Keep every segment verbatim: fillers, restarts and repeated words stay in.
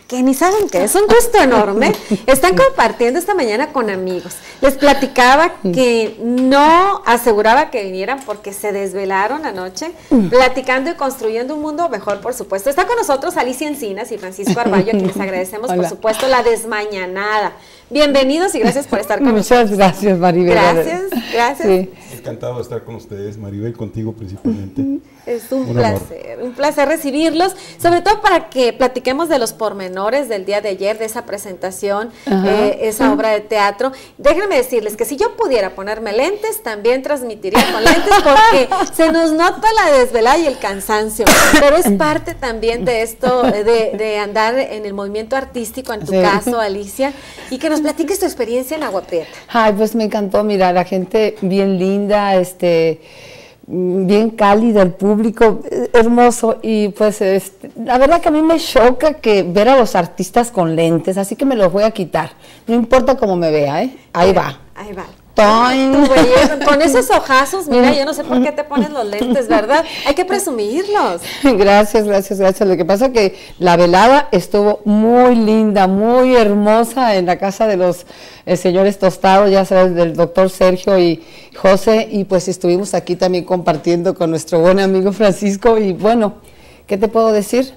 que ni saben qué, es un gusto enorme. Están compartiendo esta mañana con amigos. Les platicaba que no aseguraba que vinieran porque se desvelaron anoche, platicando y construyendo un mundo mejor, por supuesto. Está con nosotros Alicia Encinas y Francisco Arballo, a quienes agradecemos, Hola. por supuesto, la desmañanada. Bienvenidos y gracias por estar con Muchas nosotros. Muchas gracias, Maribel. Gracias, gracias. Sí. Encantado de estar con ustedes, Maribel, contigo principalmente. Es un, un placer, amor. un placer recibirlos, sobre todo para que platiquemos de los pormenores del día de ayer, de esa presentación, eh, esa obra de teatro. Déjenme decirles que si yo pudiera ponerme lentes, también transmitiría con lentes, porque se nos nota la desvelada y el cansancio, pero es parte también de esto, de, de andar en el movimiento artístico, en tu sí. caso, Alicia, y que nos platiques tu experiencia en Agua Prieta. Ay, pues me encantó, mira, la gente bien linda, este... bien cálido el público, hermoso, y pues este, la verdad que a mí me choca que ver a los artistas con lentes, así que me los voy a quitar, no importa cómo me vea, ¿eh? Ahí va. Ahí va. Belleza, con esos ojazos, mira, yo no sé por qué te pones los lentes, ¿verdad? Hay que presumirlos. Gracias, gracias, gracias. Lo que pasa es que la velada estuvo muy linda, muy hermosa en la casa de los eh, señores Tostados, ya sabes, del doctor Sergio y José, y pues estuvimos aquí también compartiendo con nuestro buen amigo Francisco, y bueno, ¿qué te puedo decir?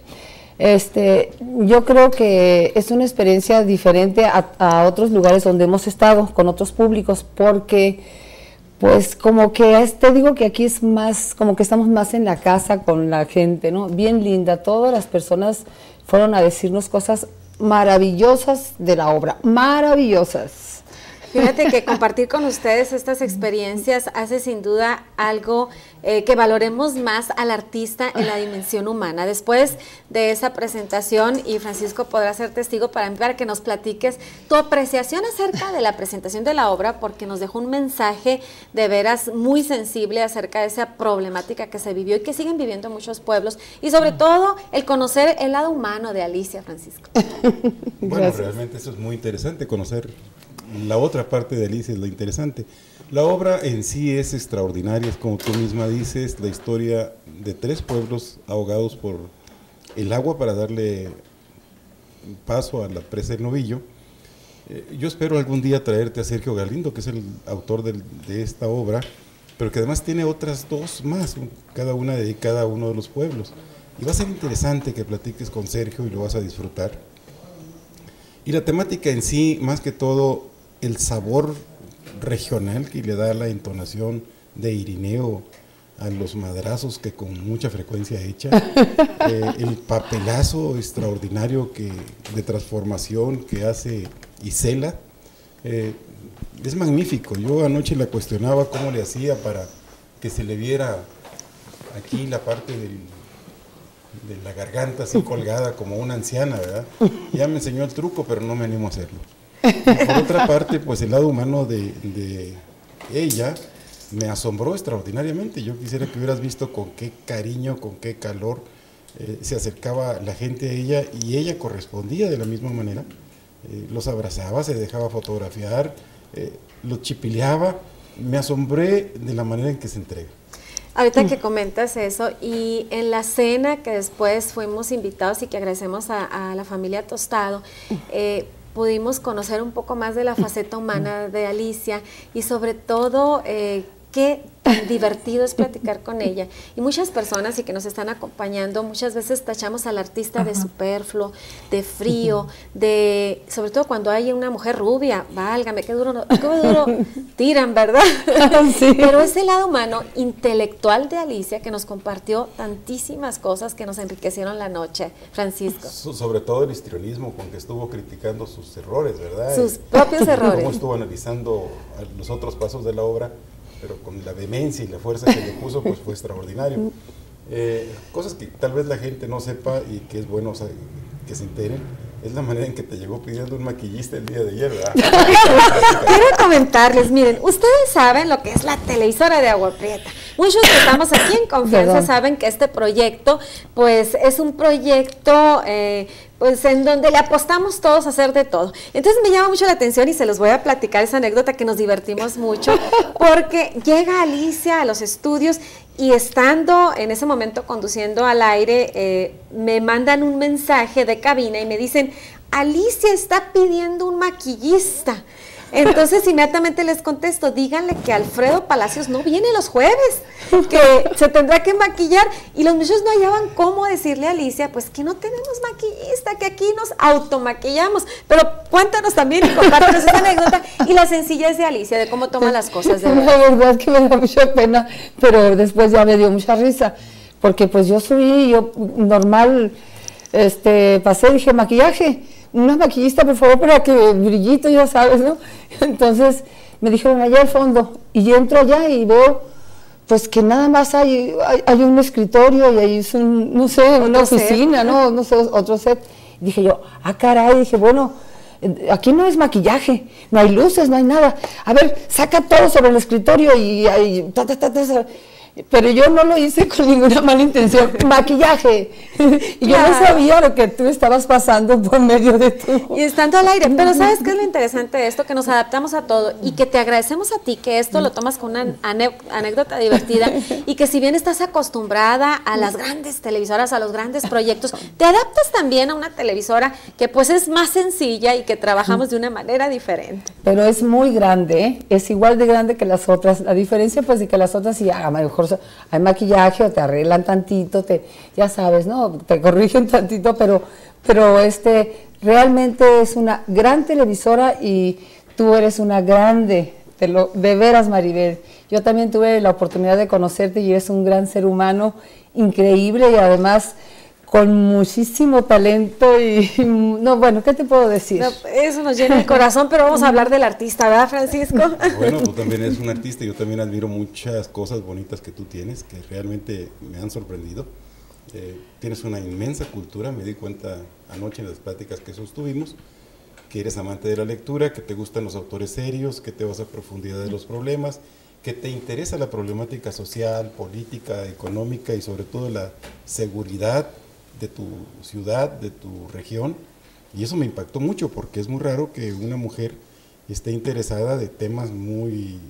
Este, yo creo que es una experiencia diferente a, a otros lugares donde hemos estado con otros públicos, porque pues como que es, te digo que aquí es más, como que estamos más en la casa con la gente, ¿no? Bien linda, todas las personas fueron a decirnos cosas maravillosas de la obra, maravillosas. Fíjate que compartir con ustedes estas experiencias hace sin duda algo eh, que valoremos más al artista en la dimensión humana. Después de esa presentación, y Francisco podrá ser testigo para, para que nos platiques tu apreciación acerca de la presentación de la obra, porque nos dejó un mensaje de veras muy sensible acerca de esa problemática que se vivió y que siguen viviendo muchos pueblos, y sobre todo el conocer el lado humano de Alicia, Francisco. Bueno, Gracias. realmente eso es muy interesante, conocer la otra parte de Alicia es lo interesante. La obra en sí es extraordinaria, es como tú misma dices, la historia de tres pueblos ahogados por el agua para darle paso a la presa del Novillo. Eh, yo espero algún día traerte a Sergio Galindo, que es el autor del, de esta obra, pero que además tiene otras dos más, cada una dedicada a uno de los pueblos. Y va a ser interesante que platiques con Sergio y lo vas a disfrutar. Y la temática en sí, más que todo, el sabor regional que le da la entonación de Irineo a los madrazos que con mucha frecuencia echa, eh, el papelazo extraordinario que, de transformación que hace Isela, eh, es magnífico. Yo anoche la cuestionaba cómo le hacía para que se le viera aquí la parte del, de la garganta así colgada como una anciana, ¿verdad? Ya me enseñó el truco, pero no me animo a hacerlo. Y por otra parte, pues el lado humano de, de ella me asombró extraordinariamente. Yo quisiera que hubieras visto con qué cariño, con qué calor eh, se acercaba la gente a ella, y ella correspondía de la misma manera. Eh, los abrazaba, se dejaba fotografiar, eh, los chipileaba. Me asombré de la manera en que se entrega. Ahorita que comentas eso, y en la cena que después fuimos invitados y que agradecemos a, a la familia Tostado, eh, pudimos conocer un poco más de la faceta humana de Alicia, y sobre todo eh, qué tan divertido es platicar con ella. Y muchas personas y que nos están acompañando, muchas veces tachamos al artista Ajá. de superfluo, de frío, de sobre todo cuando hay una mujer rubia, válgame, qué duro, qué duro tiran, ¿verdad? Sí. Pero ese lado humano, intelectual de Alicia, que nos compartió tantísimas cosas que nos enriquecieron la noche, Francisco. So, sobre todo el histrionismo con que estuvo criticando sus errores, ¿verdad? Sus propios errores. Cómo estuvo analizando los otros pasos de la obra, pero con la vehemencia y la fuerza que le puso, pues fue extraordinario. Eh, cosas que tal vez la gente no sepa y que es bueno, o sea, que se enteren, es la manera en que te llegó pidiendo un maquillista el día de ayer, ¿verdad? Quiero comentarles, miren, ustedes saben lo que es la televisora de Agua Prieta. Muchos que estamos aquí en confianza Perdón. saben que este proyecto, pues es un proyecto eh, pues en donde le apostamos todos a hacer de todo. Entonces me llama mucho la atención y se los voy a platicar esa anécdota que nos divertimos mucho, porque llega Alicia a los estudios y estando en ese momento conduciendo al aire, eh, me mandan un mensaje de cabina y me dicen, Alicia está pidiendo un maquillista. Entonces inmediatamente les contesto, díganle que Alfredo Palacios no viene los jueves, que se tendrá que maquillar, y los muchachos no hallaban cómo decirle a Alicia, pues que no tenemos maquillista, que aquí nos automaquillamos. Pero cuéntanos también y compártanos esa anécdota y la sencillez de Alicia, de cómo toma las cosas de verdad. La verdad que me da mucha pena, pero después ya me dio mucha risa, porque pues yo subí, yo normal, este, pasé, dije, maquillaje, una maquillista, por favor, para que brillito, ya sabes, ¿no? Entonces me dijeron, allá al fondo, y yo entro allá y veo, pues que nada más hay, hay, hay un escritorio y ahí es un, no sé, una oficina, ¿no? No sé, otro set. Y dije yo, ah, caray, dije, bueno, aquí no es maquillaje, no hay luces, no hay nada. A ver, saca todo sobre el escritorio y, y ta, ta, ta, ta. Pero yo no lo hice con ninguna mala intención, maquillaje, y yo claro. no sabía lo que tú estabas pasando por medio de tu... Y estando al aire, pero ¿sabes qué es lo interesante de esto? Que nos adaptamos a todo y que te agradecemos a ti que esto lo tomas con una anécdota divertida y que si bien estás acostumbrada a las grandes televisoras, a los grandes proyectos, te adaptas también a una televisora que pues es más sencilla y que trabajamos de una manera diferente. Pero es muy grande, ¿eh? Es igual de grande que las otras, la diferencia pues de que las otras sí, a lo mejor hay maquillaje o te arreglan tantito, te, ya sabes, ¿no? Te corrigen tantito, pero, pero este, realmente es una gran televisora y tú eres una grande, te lo, de veras, Maribel. Yo también tuve la oportunidad de conocerte y eres un gran ser humano, increíble y además con muchísimo talento y, no, bueno, ¿qué te puedo decir? No, eso nos llena el corazón, pero vamos a hablar del artista, ¿verdad, Francisco? Bueno, tú también eres un artista, yo también admiro muchas cosas bonitas que tú tienes, que realmente me han sorprendido. Eh, tienes una inmensa cultura, me di cuenta anoche en las pláticas que sostuvimos, que eres amante de la lectura, que te gustan los autores serios, que te vas a profundidad de los problemas, que te interesa la problemática social, política, económica y sobre todo la seguridad de tu ciudad, de tu región, y eso me impactó mucho porque es muy raro que una mujer esté interesada de temas muy,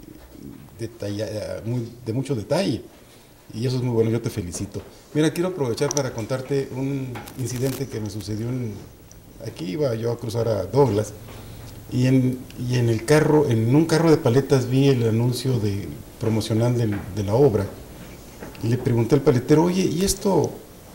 detalla, muy de mucho detalle, y eso es muy bueno, yo te felicito. Mira, quiero aprovechar para contarte un incidente que me sucedió en, aquí iba yo a cruzar a Douglas, y en, y en el carro, en un carro de paletas vi el anuncio de, promocional de, de la obra, y le pregunté al paletero, oye, ¿y esto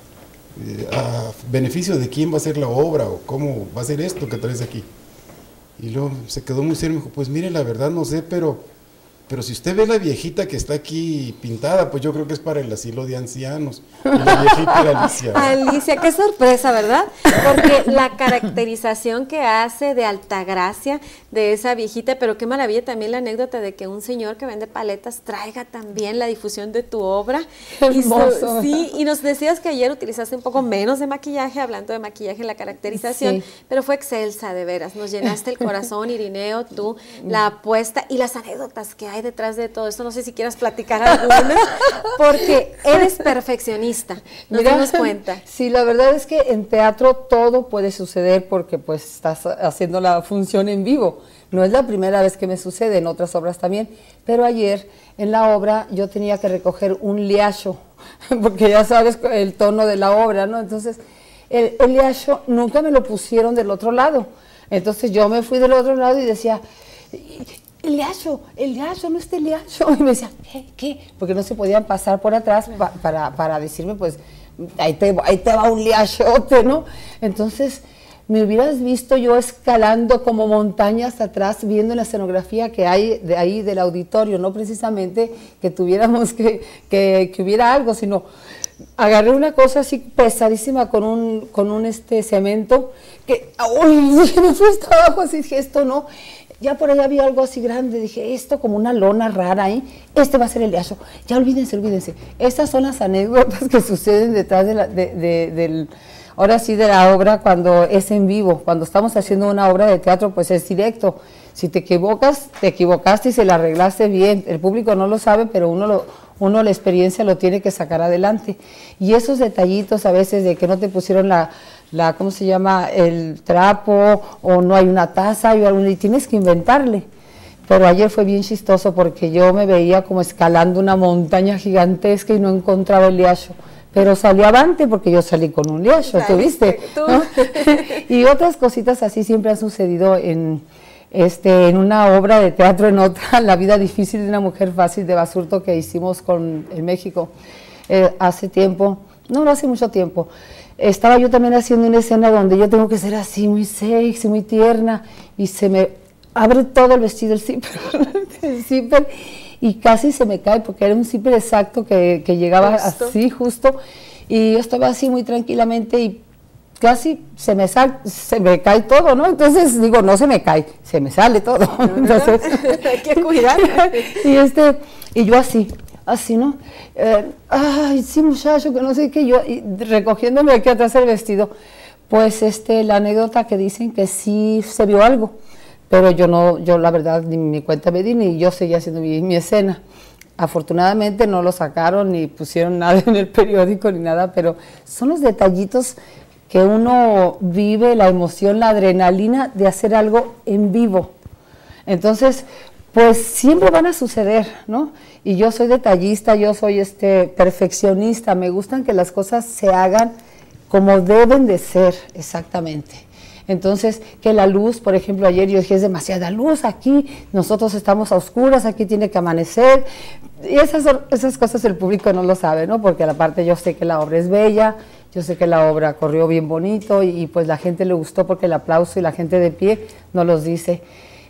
a beneficio de quién va a ser la obra o cómo va a ser esto que traes aquí? Y luego se quedó muy serio y me dijo, pues mire, la verdad no sé, pero pero si usted ve la viejita que está aquí pintada, pues yo creo que es para el asilo de ancianos. Y la viejita era Alicia. Alicia, qué sorpresa, ¿verdad? Porque la caracterización que hace de Altagracia de esa viejita, pero qué maravilla también la anécdota de que un señor que vende paletas traiga también la difusión de tu obra. Hermoso. Y, sí, y nos decías que ayer utilizaste un poco menos de maquillaje, hablando de maquillaje en la caracterización, sí. Pero fue excelsa, de veras. Nos llenaste el corazón, Irineo, tú, la apuesta y las anécdotas que hay detrás de todo esto. No sé si quieras platicar alguna, porque eres perfeccionista, nos Mira, damos cuenta. Sí, la verdad es que en teatro todo puede suceder porque pues estás haciendo la función en vivo. No es la primera vez que me sucede, en otras obras también, pero ayer en la obra yo tenía que recoger un liacho, porque ya sabes el tono de la obra, ¿no? Entonces, el, el liacho nunca me lo pusieron del otro lado. Entonces yo me fui del otro lado y decía, el liacho, el liacho, no está el liacho. Y me decía, ¿qué? ¿Qué? Porque no se podían pasar por atrás pa, para, para decirme, pues, ahí te, ahí te va un liachote, ¿no? Entonces, me hubieras visto yo escalando como montañas atrás, viendo la escenografía que hay de ahí del auditorio, no precisamente que tuviéramos que, que, que hubiera algo, sino agarré una cosa así pesadísima con un, con un este cemento, que, uy, me fui hasta abajo, así dije, esto no. Ya por allá había algo así grande, dije, esto como una lona rara ahí, este va a ser el liacho. Ya olvídense, olvídense. Estas son las anécdotas que suceden detrás de la, de, de, del, ahora sí, de la obra cuando es en vivo. Cuando estamos haciendo una obra de teatro, pues es directo. Si te equivocas, te equivocaste y se la arreglaste bien. El público no lo sabe, pero uno lo, uno la experiencia lo tiene que sacar adelante. Y esos detallitos a veces de que no te pusieron la, la ¿cómo se llama?, el trapo, o no hay una taza, y tienes que inventarle. Pero ayer fue bien chistoso porque yo me veía como escalando una montaña gigantesca y no encontraba el liacho. Pero salí avante porque yo salí con un liacho, ¿tú viste? ¿No? Y otras cositas así siempre han sucedido en, este, en una obra de teatro, en otra, La vida difícil de una mujer fácil de Basurto, que hicimos con, en México eh, hace tiempo, no, no hace mucho tiempo. Estaba yo también haciendo una escena donde yo tengo que ser así, muy sexy, muy tierna, y se me abre todo el vestido, el zipper, el zipper, y casi se me cae porque era un zipper exacto que, que llegaba justo. así justo, y yo estaba así muy tranquilamente y casi se me sal, se me cae todo, ¿no? Entonces digo, no se me cae, se me sale todo. No, entonces hay que cuidar. y este y yo así, así, ¿no? Eh, ay, sí, muchacho, que no sé qué, yo y recogiéndome aquí atrás el vestido, pues este la anécdota que dicen que sí se vio algo. Pero yo no, yo la verdad ni mi cuenta me di, ni yo seguía haciendo mi, mi escena. Afortunadamente no lo sacaron ni pusieron nada en el periódico ni nada, pero son los detallitos que uno vive, la emoción, la adrenalina de hacer algo en vivo. Entonces, pues siempre van a suceder, ¿no? Y yo soy detallista, yo soy este perfeccionista, me gustan que las cosas se hagan como deben de ser exactamente. Entonces, que la luz, por ejemplo, ayer yo dije, es demasiada luz aquí, nosotros estamos a oscuras, aquí tiene que amanecer, y esas, esas cosas el público no lo sabe, ¿no? Porque aparte yo sé que la obra es bella, yo sé que la obra corrió bien bonito, y, y pues la gente le gustó porque el aplauso y la gente de pie nos los dice,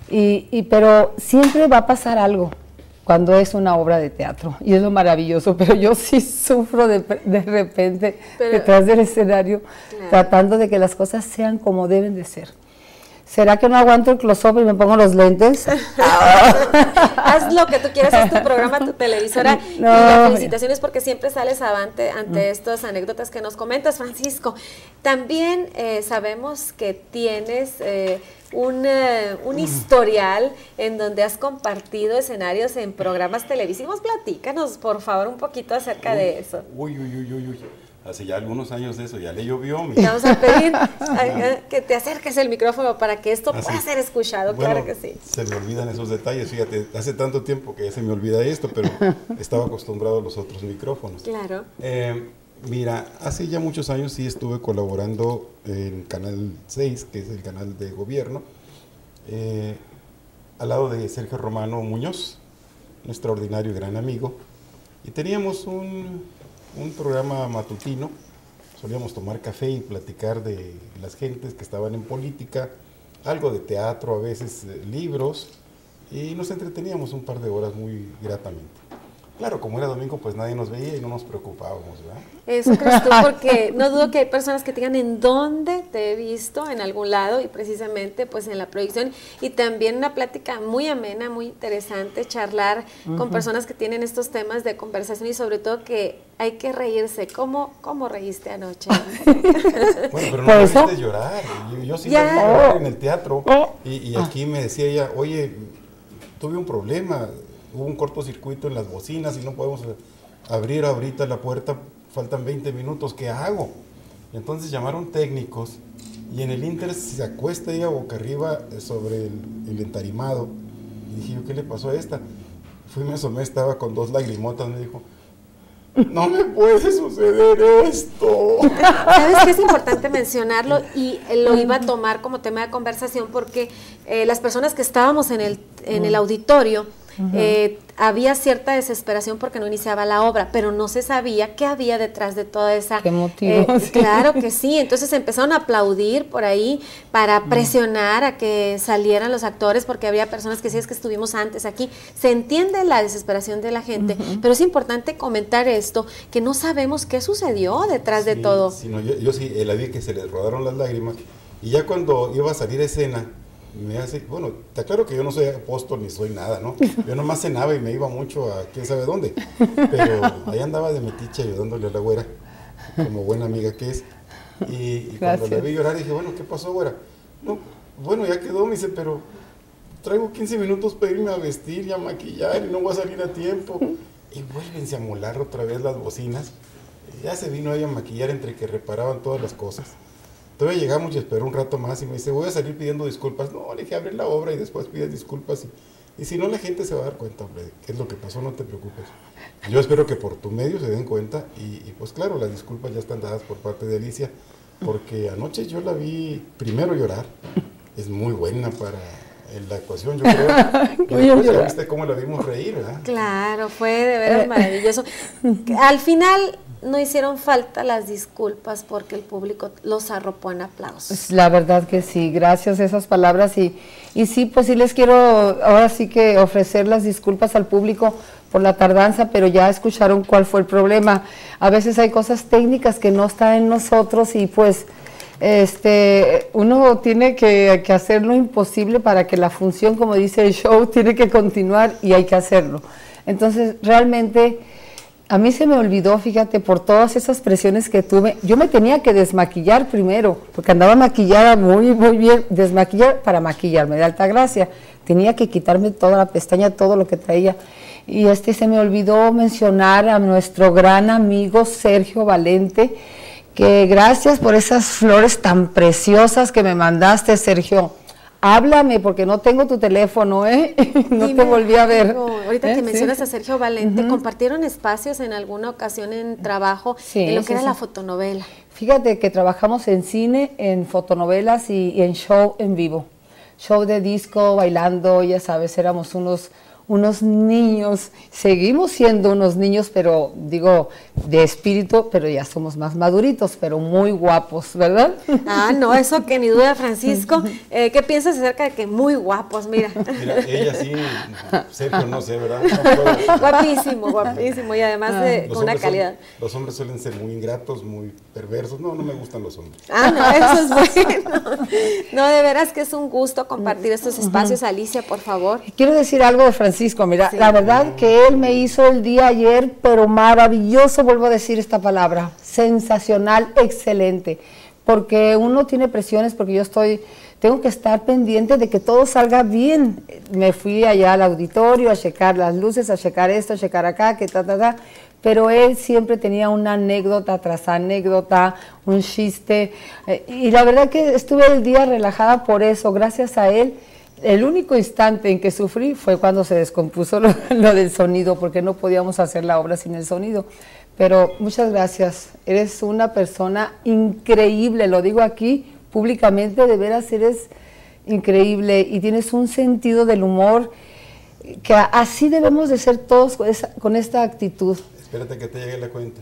y, y, pero siempre va a pasar algo cuando es una obra de teatro, y es lo maravilloso, pero yo sí sufro de, de repente pero, detrás del escenario, claro. tratando de que las cosas sean como deben de ser. ¿Será que no aguanto el close-up y me pongo los lentes? Haz lo que tú quieras, es tu programa, tu televisora, no. y las felicitaciones porque siempre sales avante ante mm. estas anécdotas que nos comentas, Francisco. También eh, sabemos que tienes... Eh, Un, uh, un historial en donde has compartido escenarios en programas televisivos. Platícanos, por favor, un poquito acerca uy, de eso. Uy, uy, uy, uy, uy. Hace ya algunos años de eso, ya le llovió. Mi... Vamos a pedir a, a, que te acerques el micrófono para que esto Así. pueda ser escuchado, bueno, claro que sí. Se me olvidan esos detalles, fíjate, hace tanto tiempo que ya se me olvida esto, pero estaba acostumbrado a los otros micrófonos. Claro. Eh, Mira, hace ya muchos años sí estuve colaborando en Canal seis, que es el canal de gobierno, eh, al lado de Sergio Romano Muñoz, un extraordinario y gran amigo, y teníamos un, un programa matutino, solíamos tomar café y platicar de las gentes que estaban en política, algo de teatro, a veces eh, libros, y nos entreteníamos un par de horas muy gratamente. Claro, como era domingo, pues nadie nos veía y no nos preocupábamos, ¿verdad? Eso crees tú, porque no dudo que hay personas que te digan en dónde te he visto, en algún lado, y precisamente pues en la proyección, y también una plática muy amena, muy interesante, charlar uh-huh. con personas que tienen estos temas de conversación y sobre todo que hay que reírse. ¿Cómo, cómo reíste anoche? Bueno, pero no me hiciste llorar, yo, yo sí ya. reí llorar en el teatro, y, y aquí me decía ella, oye, tuve un problema, hubo un cortocircuito en las bocinas y no podemos abrir ahorita la puerta, faltan veinte minutos, ¿qué hago? Entonces llamaron técnicos y en el Inter se acuesta ella boca arriba sobre el, el entarimado. Y dije yo, ¿qué le pasó a esta? Fui, me asomé, estaba con dos lagrimotas, me dijo, no me puede suceder esto. ¿Sabes qué es importante mencionarlo? Y lo iba a tomar como tema de conversación porque eh, las personas que estábamos en el, en el auditorio, Uh-huh. eh, había cierta desesperación porque no iniciaba la obra, pero no se sabía qué había detrás de toda esa... ¿Qué motivo? Eh, sí. Claro que sí, entonces empezaron a aplaudir por ahí para presionar a que salieran los actores porque había personas que sí, es que estuvimos antes aquí. Se entiende la desesperación de la gente, uh-huh. pero es importante comentar esto, que no sabemos qué sucedió detrás sí, de todo. Sí, no, yo, yo sí la vi que se les rodaron las lágrimas y ya cuando iba a salir escena, me hace, bueno, está claro que yo no soy apóstol ni soy nada, ¿no? Yo nomás cenaba y me iba mucho a quién sabe dónde, pero ahí andaba de metiche ayudándole a la güera, como buena amiga que es, y, y cuando la vi llorar dije, bueno, ¿qué pasó, güera? No, bueno, ya quedó, me dice, pero traigo quince minutos para irme a vestir y a maquillar y no voy a salir a tiempo. y vuélvense a molar otra vez las bocinas. Ya se vino ella a maquillar entre que reparaban todas las cosas. Todavía llegamos y esperó un rato más y me dice, voy a salir pidiendo disculpas. No, le dije, abre la obra y después pides disculpas. Y, y si no, la gente se va a dar cuenta, hombre, qué es lo que pasó, no te preocupes. Yo espero que por tu medio se den cuenta y, y pues claro, las disculpas ya están dadas por parte de Alicia, porque anoche yo la vi primero llorar. Es muy buena para la actuación, yo creo. Y después ya viste cómo la vimos reír, ¿verdad? Claro, fue de veras maravilloso. Al final no hicieron falta las disculpas porque el público los arropó en aplausos. La verdad que sí, gracias a esas palabras y, y sí, pues sí les quiero ahora sí que ofrecer las disculpas al público por la tardanza, pero ya escucharon cuál fue el problema. A veces hay cosas técnicas que no están en nosotros y pues este uno tiene que, que hacer lo imposible para que la función, como dice el show, tiene que continuar y hay que hacerlo. Entonces realmente a mí se me olvidó, fíjate, por todas esas presiones que tuve, yo me tenía que desmaquillar primero, porque andaba maquillada muy, muy bien, desmaquillar para maquillarme de Altagracia, tenía que quitarme toda la pestaña, todo lo que traía, y este se me olvidó mencionar a nuestro gran amigo Sergio Valente, que gracias por esas flores tan preciosas que me mandaste, Sergio. Háblame, porque no tengo tu teléfono, ¿eh? No Dime, te volví a ver. Amigo, ahorita ¿Eh? que mencionas ¿Sí? a Sergio Valente, Uh-huh. ¿compartieron espacios en alguna ocasión en trabajo sí, en lo que sí, era sí. la fotonovela? Fíjate que trabajamos en cine, en fotonovelas y, y en show en vivo. Show de disco, bailando, ya sabes, éramos unos... unos niños, seguimos siendo unos niños, pero digo, de espíritu, pero ya somos más maduritos, pero muy guapos, ¿verdad? Ah, no, eso que ni duda, Francisco. Eh, ¿Qué piensas acerca de que muy guapos? Mira. Mira, ella sí, Sergio no sé, ¿verdad? No, guapísimo, guapísimo, y además de, con una calidad. Son, los hombres suelen ser muy ingratos, muy perversos. No, no me gustan los hombres. Ah, no, eso es bueno. No, de veras que es un gusto compartir estos espacios. Alicia, por favor. Quiero decir algo de Francisco. Francisco, mira, sí. La verdad que él me hizo el día ayer, pero maravilloso, vuelvo a decir esta palabra, sensacional, excelente, porque uno tiene presiones, porque yo estoy, tengo que estar pendiente de que todo salga bien. Me fui allá al auditorio a checar las luces, a checar esto, a checar acá, que ta, ta, ta, pero él siempre tenía una anécdota tras anécdota, un chiste, eh, y la verdad que estuve el día relajada por eso, gracias a él. El único instante en que sufrí fue cuando se descompuso lo, lo del sonido, porque no podíamos hacer la obra sin el sonido. Pero muchas gracias, eres una persona increíble, lo digo aquí públicamente, de veras eres increíble y tienes un sentido del humor que así debemos de ser todos con, esa, con esta actitud. Espérate que te llegue la cuenta.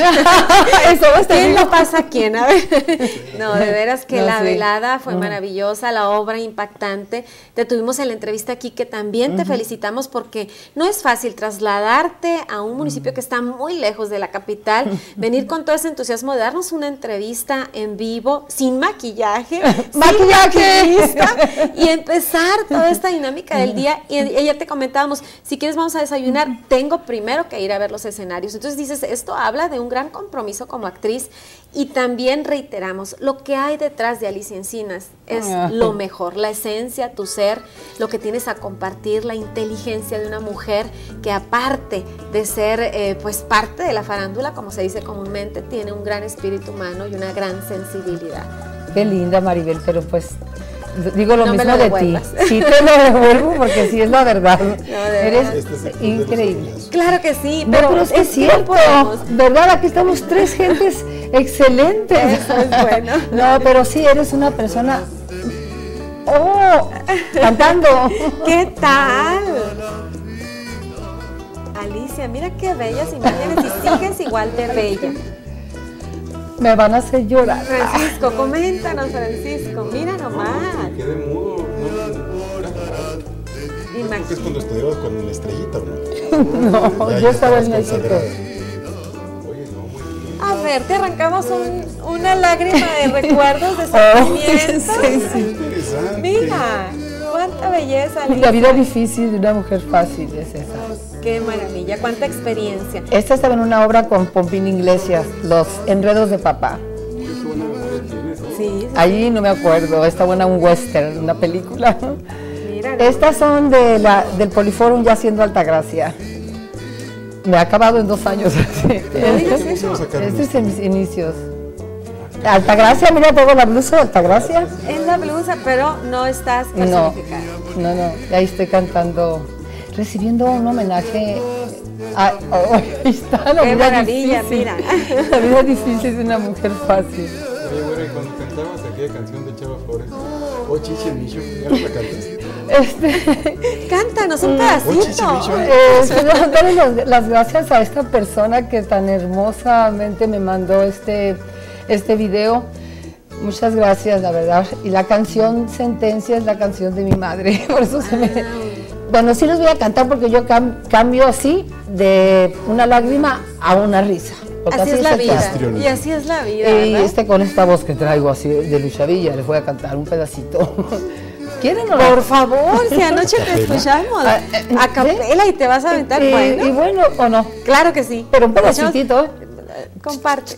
Eso va a estar ¿Quién lo pasa a quién? A ver. No, de veras que no, la sí. velada fue uh-huh. maravillosa, la obra impactante. Te tuvimos en la entrevista aquí que también uh-huh. te felicitamos porque no es fácil trasladarte a un municipio uh-huh. que está muy lejos de la capital, uh-huh. venir con todo ese entusiasmo de darnos una entrevista en vivo, sin maquillaje, ¡Maquillaje! Sin y empezar toda esta dinámica del día. Y ayer te comentábamos, si quieres vamos a desayunar, uh-huh. tengo primero que ir a ver los escenarios. Entonces dices, esto habla de un gran compromiso como actriz y también reiteramos, lo que hay detrás de Alicia Encinas es ah. lo mejor, la esencia, tu ser, lo que tienes a compartir, la inteligencia de una mujer que aparte de ser eh, pues parte de la farándula, como se dice comúnmente, tiene un gran espíritu humano y una gran sensibilidad. Qué linda, Maribel, pero pues digo lo no mismo lo de ti. Sí te lo devuelvo porque sí es la verdad. No, eres este es increíble. Claro que sí, pero, pero, pero es que es cierto, ¿verdad? Aquí estamos tres gentes excelentes. Eso es bueno. No, pero sí eres una persona. ¡Oh! Cantando. ¿Qué tal? Alicia, mira qué bellas imágenes y sigues igual de bella. Me van a hacer llorar. Francisco, coméntanos, Francisco, mira nomás. Me quedé mudo. Creo que es cuando estudiabas con una estrellita, ¿no? No, ya, yo estaba en México. Oye, no, muy bien. A ver, te arrancamos un, una lágrima de recuerdos, de sentimientos. Oh, sí, sí. Interesante. Mira, cuánta belleza. Alicia. La vida difícil de una mujer fácil es esa. Qué maravilla, cuánta experiencia. Esta estaba en una obra con Pompín Iglesias, Los Enredos de Papá. Sí, sí. Allí no me acuerdo, está buena un western, una película. Mira, Estas son de la, del Poliforum ya siendo Altagracia. me ha acabado en dos años. Este, este es en mis inicios. Altagracia, mira, tengo la blusa de Altagracia. Es la blusa, pero no estás personificada. No, no, no, ahí estoy cantando, recibiendo un homenaje. A, oh, ahí está la Qué vida maravilla, difícil. Mira. La vida difícil de una mujer fácil. Oye, bueno, y cuando cantabas aquella canción de Chava Flores, oh Chiche Micho, ¿ya no la cantaste? Este, Cántanos un Oh, pedacito. Chiche Micho. eh, quiero darle las, las gracias a esta persona que tan hermosamente me mandó este, este video. Muchas gracias, la verdad. Y la canción Sentencia es la canción de mi madre. Por eso se me... Bueno, sí les voy a cantar porque yo cam cambio así de una lágrima a una risa. Así, así es la vida. Y así es la vida. Y ¿verdad? este con esta voz que traigo así de Lucha Villa, les voy a cantar un pedacito. ¿Quieren o no? Por favor, si anoche te escuchamos a, a capela y te vas a aventar, y, bueno. Y bueno, ¿o no? Claro que sí. Pero un pedacitito. Comparte.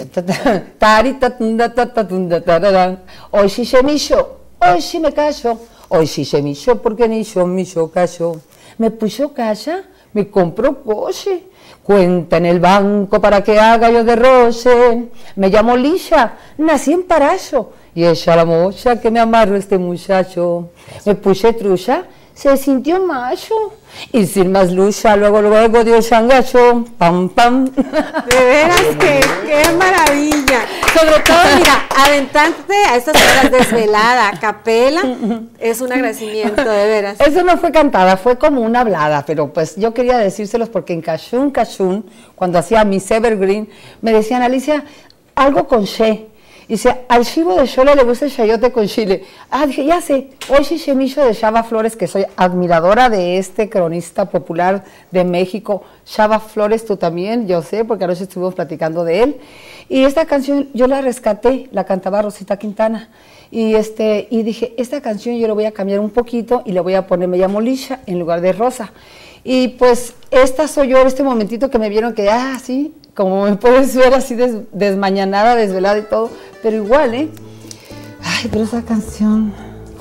Hoy sí se me hizo, hoy sí me callo. Hoy sí se me hizo porque ni yo me hizo callo. Me puso calla, me compró coche. Cuenta en el banco para que haga yo derroche. Me llamo Lisha, nací en Paracho. Y ella la mocha que me amarró este muchacho. Me puse trucha, se sintió macho. Y sin más lucha, luego, luego dio changacho. Pam, pam. De veras que, qué maravilla. Sobre todo, mira, aventarte a estas horas desvelada, a capela, es un agradecimiento, de veras. Eso no fue cantada, fue como una hablada, pero pues yo quería decírselos porque en Cachún, Cachún, cuando hacía Miss Evergreen, me decían, Alicia, algo con She. Y dice, al chivo de Xola le gusta el chayote con chile. Ah, dije, ya sé, hoy sí Chemillo de Chava Flores, que soy admiradora de este cronista popular de México. Chava Flores, tú también, yo sé, porque anoche estuvimos platicando de él. Y esta canción yo la rescaté, la cantaba Rosita Quintana. Y, este, y dije, esta canción yo la voy a cambiar un poquito y le voy a poner, me llamo Lisha en lugar de Rosa. Y pues esta soy yo, en este momentito que me vieron que, ah, sí, como me puedes ver así des, desmañanada, desvelada y todo, pero igual, ¿eh? Ay, pero esa canción...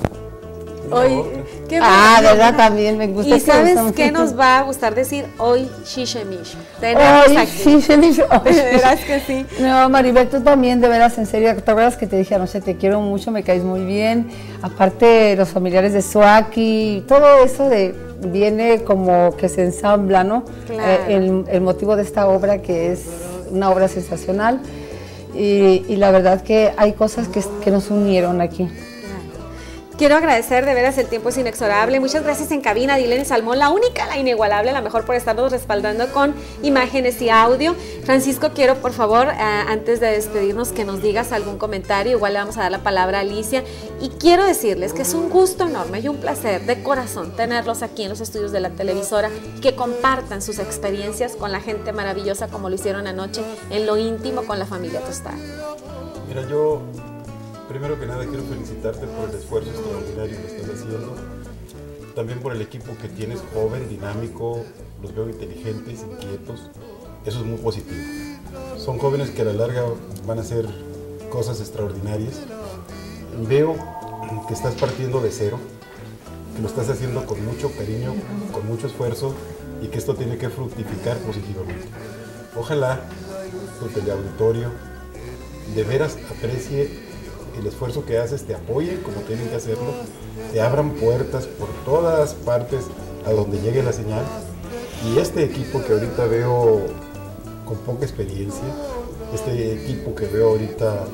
Hoy, qué ah, de verdad también me gusta. ¿Y sabes qué nos va a gustar decir? Hoy Shishemish. Tenemos hoy aquí. Shishemish. De veras que sí. No, Maribel, tú también, de veras, en serio, ¿te acuerdas que te dije anoche, te quiero mucho, me caes muy bien? Aparte, los familiares de Suaki, todo eso de... viene como que se ensambla, ¿no? Claro. Eh, el, el motivo de esta obra, que es una obra sensacional, y, y la verdad que hay cosas que, que nos unieron aquí. Quiero agradecer, de veras, el tiempo es inexorable. Muchas gracias en cabina, Dilene Salmón, la única, la inigualable, la mejor por estarnos respaldando con imágenes y audio. Francisco, quiero, por favor, eh, antes de despedirnos, que nos digas algún comentario. Igual le vamos a dar la palabra a Alicia. Y quiero decirles que es un gusto enorme y un placer de corazón tenerlos aquí en los estudios de la televisora y que compartan sus experiencias con la gente maravillosa como lo hicieron anoche en lo íntimo con la familia Tostada. Mira, yo... primero que nada quiero felicitarte por el esfuerzo extraordinario que estás haciendo, también por el equipo que tienes, joven, dinámico, los veo inteligentes, inquietos, eso es muy positivo. Son jóvenes que a la larga van a hacer cosas extraordinarias. Veo que estás partiendo de cero, que lo estás haciendo con mucho cariño, con mucho esfuerzo y que esto tiene que fructificar positivamente. Ojalá tu teleauditorio de veras aprecie el esfuerzo que haces, te apoyen como tienen que hacerlo, te abran puertas por todas partes a donde llegue la señal. Y este equipo que ahorita veo con poca experiencia, este equipo que veo ahorita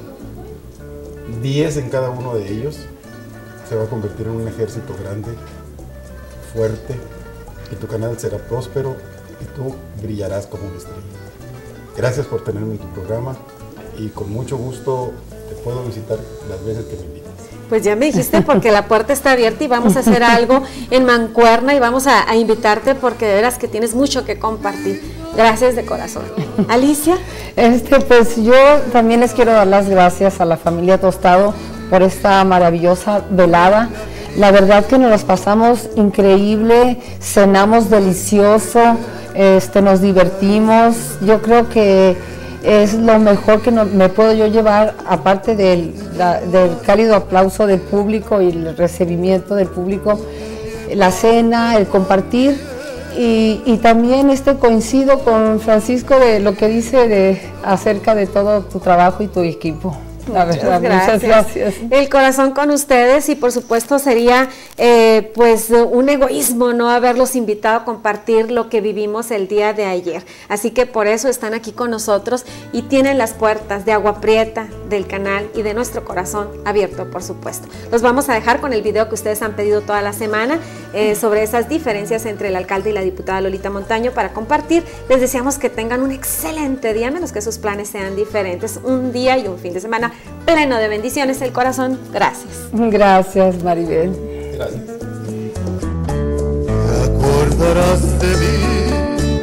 diez en cada uno de ellos, se va a convertir en un ejército grande, fuerte, y tu canal será próspero y tú brillarás como una estrella. Gracias por tenerme en tu programa y con mucho gusto te puedo visitar las veces que me invites. Pues ya me dijiste, porque la puerta está abierta y vamos a hacer algo en Mancuerna y vamos a, a invitarte porque de veras que tienes mucho que compartir. Gracias de corazón. Alicia. Este, pues yo también les quiero dar las gracias a la familia Tostado por esta maravillosa velada. La verdad que nos las pasamos increíble, cenamos delicioso, este, nos divertimos. Yo creo que es lo mejor que no, me puedo yo llevar, aparte del, la, del cálido aplauso del público y el recibimiento del público, la cena, el compartir Y, y también este coincido con Francisco de lo que dice de acerca de todo tu trabajo y tu equipo. La verdad, muchas gracias. muchas gracias. El corazón con ustedes, y por supuesto sería eh, pues un egoísmo no haberlos invitado a compartir lo que vivimos el día de ayer. Así que por eso están aquí con nosotros y tienen las puertas de Agua Prieta, del canal y de nuestro corazón abierto, por supuesto. Los vamos a dejar con el video que ustedes han pedido toda la semana eh, sobre esas diferencias entre el alcalde y la diputada Lolita Montaño para compartir. Les deseamos que tengan un excelente día, menos que sus planes sean diferentes. Un día y un fin de semana pleno de bendiciones. El corazón, gracias. Gracias, Maribel. Gracias. Te acordarás de mí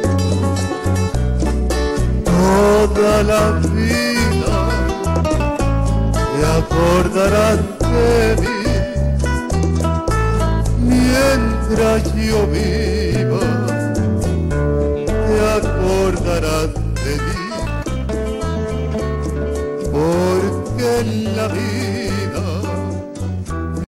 toda la vida, te acordarás de mí mientras yo viva, te acordarás de mí. Porque en la vida